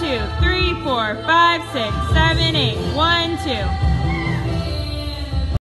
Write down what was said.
2, 3, 4, 5, 6, 7, 8. 1, 2.